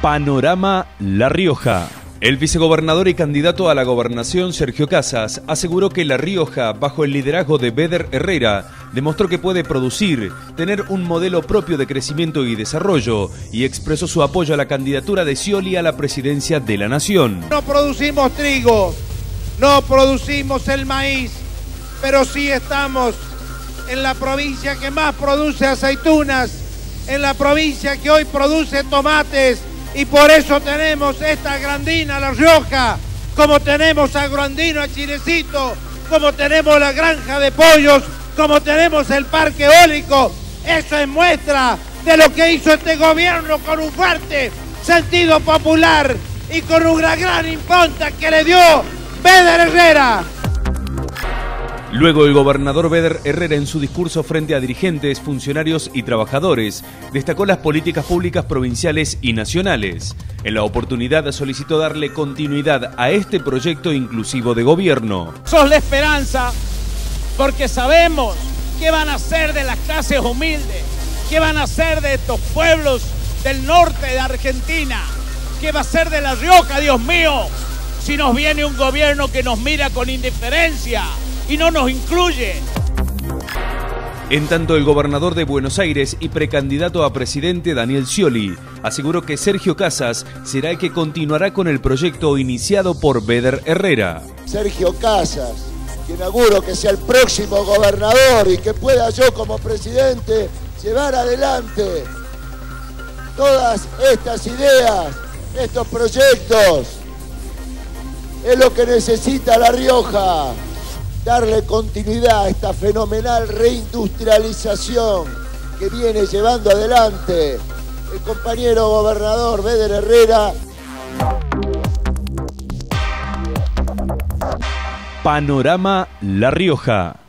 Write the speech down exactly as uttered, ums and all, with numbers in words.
Panorama La Rioja. El vicegobernador y candidato a la gobernación, Sergio Casas, aseguró que La Rioja, bajo el liderazgo de Beder Herrera, demostró que puede producir, tener un modelo propio de crecimiento y desarrollo, y expresó su apoyo a la candidatura de Scioli a la presidencia de la nación. No producimos trigo, no producimos el maíz, pero sí estamos en la provincia que más produce aceitunas, en la provincia que hoy produce tomates, y por eso tenemos esta grandina La Rioja, como tenemos a Grandino, a Chilecito, como tenemos la granja de pollos, como tenemos el parque eólico. Eso es muestra de lo que hizo este gobierno con un fuerte sentido popular y con una gran impronta que le dio Beder Herrera. Luego el gobernador Beder Herrera, en su discurso frente a dirigentes, funcionarios y trabajadores, destacó las políticas públicas provinciales y nacionales. En la oportunidad solicitó darle continuidad a este proyecto inclusivo de gobierno. Sos la esperanza, porque sabemos qué van a hacer de las clases humildes, qué van a hacer de estos pueblos del norte de Argentina, qué va a ser de La Rioja, Dios mío, si nos viene un gobierno que nos mira con indiferencia y no nos incluye. En tanto, el gobernador de Buenos Aires y precandidato a presidente, Daniel Scioli, aseguró que Sergio Casas será el que continuará con el proyecto iniciado por Beder Herrera. Sergio Casas, quien auguro que sea el próximo gobernador y que pueda yo como presidente llevar adelante todas estas ideas, estos proyectos. Es lo que necesita La Rioja. Darle continuidad a esta fenomenal reindustrialización que viene llevando adelante el compañero gobernador Beder Herrera. Panorama La Rioja.